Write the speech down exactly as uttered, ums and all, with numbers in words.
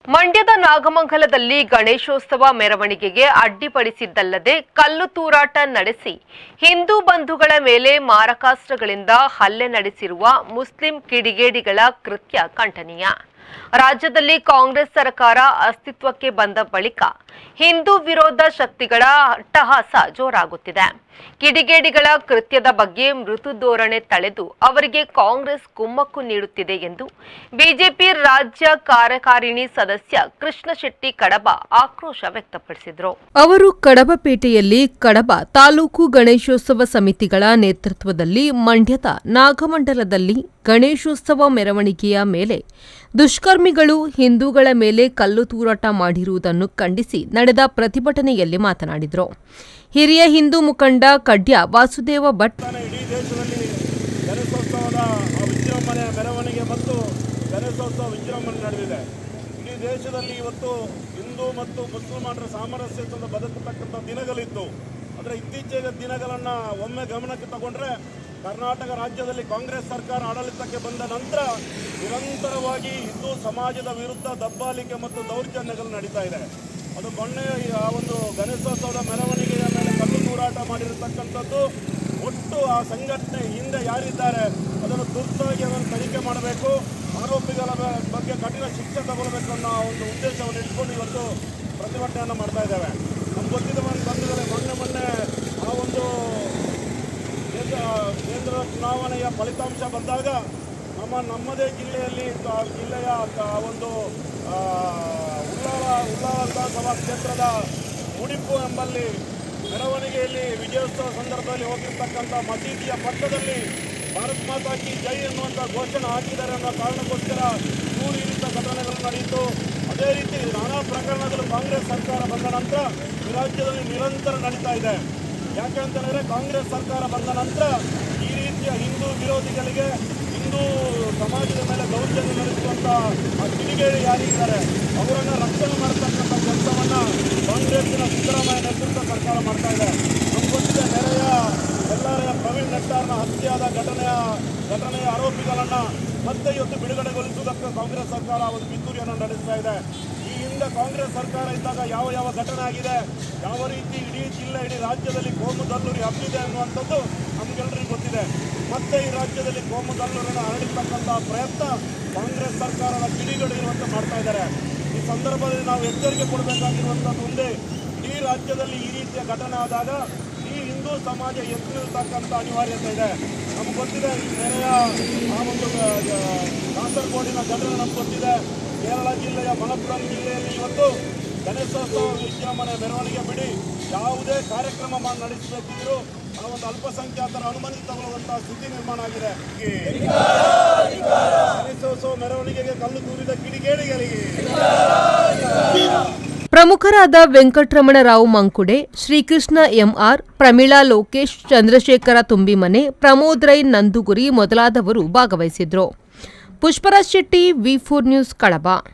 ಮಂಡ್ಯದ ನಾಗಮಂಗಲದಲ್ಲಿ ಗಣೇಶೋತ್ಸವ ಮೆರವಣಿಗೆಗೆ ಅಡ್ಡಿಪಡಿಸಿದ್ದಲ್ಲದೆ ಕಲ್ಲು ತೂರಾಟ ನಡೆಸಿ ಹಿಂದೂ ಬಂಧುಗಳ ಮೇಲೆ ಮಾರಕಾಸ್ತ್ರಗಳಿಂದ ಹಲ್ಲೆ ನಡೆಸಿರುವ ಮುಸ್ಲಿಂ ಕಿಡಿಗೇಡಿಗಳ ಕೃತ್ಯ ಖಂಡನೀಯ. ರಾಜ್ಯದಲ್ಲಿ ಕಾಂಗ್ರೆಸ್ ಸರ್ಕಾರ ಅಸ್ತಿತ್ವಕ್ಕೆ ಬಂದ ಬಳಿಕ ಹಿಂದೂ ವಿರೋಧ ಶಕ್ತಿಗಳ ಅಟ್ಟಹಾಸ ಜೋರಾಗುತ್ತಿದೆ. ಕಿಡಿಗೇಡಿಗಳ ಕೃತ್ಯದ ಬಗ್ಗೆ ಮೃದು ಧೋರಣೆ ತಳೆದು ಅವರಿಗೆ ಕಾಂಗ್ರೆಸ್ ಕುಮ್ಮಕ್ಕು ನೀಡುತ್ತಿದೆ ಎಂದು ಬಿಜೆಪಿ ರಾಜ್ಯ ಕಾರ್ಯಕಾರಿಣಿ ಸದಸ್ಯ ಕೃಷ್ಣ ಶೆಟ್ಟಿ ಕಡಬ ಆಕ್ರೋಶ ವ್ಯಕ್ತಪಡಿಸಿದರು. ಅವರು ಕಡಬಪೇಟೆಯಲ್ಲಿ ಕಡಬ ತಾಲೂಕು ಗಣೇಶೋತ್ಸವ ಸಮಿತಿಗಳ ನೇತೃತ್ವದಲ್ಲಿ ಮಂಡ್ಯದ ನಾಗಮಂಡಲದಲ್ಲಿ ಗಣೇಶೋತ್ಸವ ಮೆರವಣಿಗೆಯ ಮೇಲೆ ದುಷ್ಕರ್ಮಿಗಳು ಹಿಂದೂಗಳ ಮೇಲೆ ಕಲ್ಲು ತೂರಾಟ ಮಾಡಿರುವುದನ್ನು ಖಂಡಿಸಿ ನಡೆದ ಪ್ರತಿಭಟನೆಯಲ್ಲಿ ಮಾತನಾಡಿದರು. ಹಿರಿಯ ಹಿಂದೂ ಮುಖಂಡ ಕಡ್ಯ ವಾಸುದೇವ ಭಟ್ ಇಡೀ ದೇಶದಲ್ಲಿ ಗಣೇಶೋತ್ಸವದ ವಿಜೃಂಭಣೆಯ ಮೆರವಣಿಗೆ ಮತ್ತು ಗಣೇಶೋತ್ಸವ ವಿಜೃಂಭಣೆ ನಡೆದಿದೆ. ಇಡೀ ದೇಶದಲ್ಲಿ ಇವತ್ತು ಹಿಂದೂ ಮತ್ತು ಮುಸಲ್ಮಾನರ ಸಾಮರಸ್ಯದಿಂದ ಬದುಕತಕ್ಕಂಥ ದಿನಗಳಿತ್ತು. ಆದರೆ ಇತ್ತೀಚೆಗೆ ದಿನಗಳನ್ನು ಒಮ್ಮೆ ಗಮನಕ್ಕೆ ತಗೊಂಡ್ರೆ ಕರ್ನಾಟಕ ರಾಜ್ಯದಲ್ಲಿ ಕಾಂಗ್ರೆಸ್ ಸರ್ಕಾರ ಆಡಳಿತಕ್ಕೆ ಬಂದ ನಂತರ ನಿರಂತರವಾಗಿ ಹಿಂದೂ ಸಮಾಜದ ವಿರುದ್ಧ ದಬ್ಬಾಳಿಕೆ ಮತ್ತು ದೌರ್ಜನ್ಯಗಳು ನಡೀತಾ ಇದೆ. ಅದು ಮೊನ್ನೆ ಆ ಒಂದು ಗಣೇಶೋತ್ಸವದ ಮೆರವಣಿಗೆಯ ಮೇಲೆ ಕಲ್ಲು ತೂರಾಟ ಮಾಡಿರತಕ್ಕಂಥದ್ದು ಒಟ್ಟು ಆ ಸಂಘಟನೆ ಹಿಂದೆ ಯಾರಿದ್ದಾರೆ ಅದನ್ನು ತುರ್ತಾಗಿ ಅದನ್ನು ತನಿಖೆ ಮಾಡಬೇಕು, ಆರೋಪಿಗಳ ಬಗ್ಗೆ ಕಠಿಣ ಶಿಕ್ಷೆ ತಗೊಳ್ಬೇಕು ಅನ್ನೋ ಒಂದು ಉದ್ದೇಶವನ್ನು ಇಟ್ಕೊಂಡು ಇವತ್ತು ಪ್ರತಿಭಟನೆಯನ್ನು ಮಾಡ್ತಾ ಇದ್ದೇವೆ. ನಮ್ಗೆ ಗೊತ್ತಿದ್ದ ಒಂದು ಬಂಧುಗಳೇ, ಮೊನ್ನೆ ಮೊನ್ನೆ ಆ ಒಂದು ಕೇಂದ್ರ ಚುನಾವಣೆಯ ಫಲಿತಾಂಶ ಬಂದಾಗ ನಮ್ಮ ನಮ್ಮದೇ ಜಿಲ್ಲೆಯಲ್ಲಿ ಜಿಲ್ಲೆಯ ಒಂದು ಉಳ್ಳಾಲ ಉಳ್ಳಾಲ ವಿಧಾನಸಭಾ ಕ್ಷೇತ್ರದ ಮುಡಿಪು ಎಂಬಲ್ಲಿ ಮೆರವಣಿಗೆಯಲ್ಲಿ ವಿಜಯೋತ್ಸವ ಸಂದರ್ಭದಲ್ಲಿ ಹೋಗಿರ್ತಕ್ಕಂಥ ಮಸೀದಿಯ ಪಕ್ಕದಲ್ಲಿ ಭಾರತ್ ಮಾತಾ ಕಿ ಜೈ ಎನ್ನುವಂಥ ಘೋಷಣೆ ಹಾಕಿದ್ದಾರೆ ಅನ್ನೋ ಕಾರಣಕ್ಕೋಸ್ಕರ ನೂರು ಇರಿತ ಘಟನೆಗಳು ನಡೆಯಿತು. ಅದೇ ರೀತಿ ನಾನಾ ಪ್ರಕರಣಗಳು ಕಾಂಗ್ರೆಸ್ ಸರ್ಕಾರ ಬಂದ ನಂತರ ಈ ರಾಜ್ಯದಲ್ಲಿ ನಿರಂತರ ನಡೀತಾ ಇದೆ. ಯಾಕೆ ಅಂತಂದರೆ ಕಾಂಗ್ರೆಸ್ ಸರ್ಕಾರ ಬಂದ ನಂತರ ಈ ರೀತಿಯ ಹಿಂದೂ ವಿರೋಧಿಗಳಿಗೆ ಹಿಂದೂ ಸಮಾಜದ ಮೇಲೆ ದೌರ್ಜನ್ಯ ನಡೆಸುವಂಥ ಆ ಕಿಡಿಗೇಡಿ ಯಾರಿದ್ದಾರೆ ಅವರನ್ನು ರಕ್ಷಣೆ ಮಾಡತಕ್ಕಂಥ ಕೆಲಸವನ್ನು ಕಾಂಗ್ರೆಸ್ಸಿನ ಸಿದ್ದರಾಮಯ್ಯ ನೇತೃತ್ವ ಸರ್ಕಾರ ಮಾಡ್ತಾ ಇದೆ. ನಮ್ಗೆ ಗೊತ್ತಿದೆ, ನೆರೆಯ ಎಲ್ಲರ ಪ್ರವೀಣ್ ನೆಟ್ಟಾರ್ನ ಹತ್ಯೆಯಾದ ಘಟನೆಯ ಘಟನೆಯ ಆರೋಪಿಗಳನ್ನು ಮತ್ತೆ ಇವತ್ತು ಬಿಡುಗಡೆಗೊಳಿಸುವುದಕ್ಕೆ ಕಾಂಗ್ರೆಸ್ ಸರ್ಕಾರ ಒಂದು ಪಿತೂರಿಯನ್ನು ನಡೆಸ್ತಾ ಇದೆ. ಈ ಹಿಂದೆ ಕಾಂಗ್ರೆಸ್ ಸರ್ಕಾರ ಇದ್ದಾಗ ಯಾವ ಯಾವ ಘಟನೆ ಆಗಿದೆ, ಯಾವ ರೀತಿ ಇಡೀ ಜಿಲ್ಲೆ ಇಡೀ ರಾಜ್ಯದಲ್ಲಿ ಕೋಮು ದಲ್ಲೂರಿ ಹಬ್ಬಿದೆ ಅನ್ನುವಂಥದ್ದು ನಮಗೆಲ್ಲರಿಗೂ ಗೊತ್ತಿದೆ. ಮತ್ತೆ ಈ ರಾಜ್ಯದಲ್ಲಿ ಕೋಮು ದಲ್ಲೂರನ್ನು ಹರಡಿರ್ತಕ್ಕಂಥ ಪ್ರಯತ್ನ ಕಾಂಗ್ರೆಸ್ ಸರ್ಕಾರದ ಕಿಡಿಗೇಡಿ ಇರುವಂತೆ ಮಾಡ್ತಾ ಇದ್ದಾರೆ. ಈ ಸಂದರ್ಭದಲ್ಲಿ ನಾವು ಎಚ್ಚರಿಕೆ ಕೊಡಬೇಕಾಗಿರುವಂಥದ್ದು ಒಂದೇ, ಇಡೀ ರಾಜ್ಯದಲ್ಲಿ ಈ ರೀತಿಯ ಘಟನೆ ಆದಾಗ ಈ ಹಿಂದೂ ಸಮಾಜ ಎತ್ತಿರತಕ್ಕಂಥ ಅನಿವಾರ್ಯತೆ ಇದೆ. ನಮ್ಗೆ ಗೊತ್ತಿದೆ, ನೆರೆಯ ಆ ಒಂದು ಕಾಸರಗೋಡಿನ ಘಟನೆ ನಮ್ಗೆ ಗೊತ್ತಿದೆ. ಕೇರಳ ಜಿಲ್ಲೆಯ ಮಲಪ್ಪುರಂ ಜಿಲ್ಲೆಯಲ್ಲಿ ಇವತ್ತು ಗಣೇಶೋತ್ಸವ ವಿಜೃಂಭಣೆ ಮೆರವಣಿಗೆ ಬಿಡಿ ಯಾವುದೇ ಕಾರ್ಯಕ್ರಮ ಮಾಡಿ ನಡೆಸಬೇಕಿದ್ರು ಆ ಒಂದು ಅಲ್ಪಸಂಖ್ಯಾತರ ಅನುಮತಿ ತಗೊಳ್ಳುವಂತಹ ಸ್ಥಿತಿ ನಿರ್ಮಾಣ ಆಗಿದೆ. ಗಣೇಶೋತ್ಸವ ಮೆರವಣಿಗೆಗೆ ಕಲ್ಲು ತೂರಿದ ಕಿಡಿಗೇಡಿಗಳಿಗೆ ಪ್ರಮುಖರಾದ ವೆಂಕಟರಮಣರಾವ್ ಮಂಕುಡೆ, ಶ್ರೀಕೃಷ್ಣ ಎಂಆರ್, ಪ್ರಮೀಳಾ ಲೋಕೇಶ್, ಚಂದ್ರಶೇಖರ ತುಂಬಿಮನೆ, ಪ್ರಮೋದ್ ರೈ ನಂದುಗುರಿ ಮೊದಲಾದವರು ಭಾಗವಹಿಸಿದ್ರು. Pushparaj Shetty, V four news, ಕಡಬ.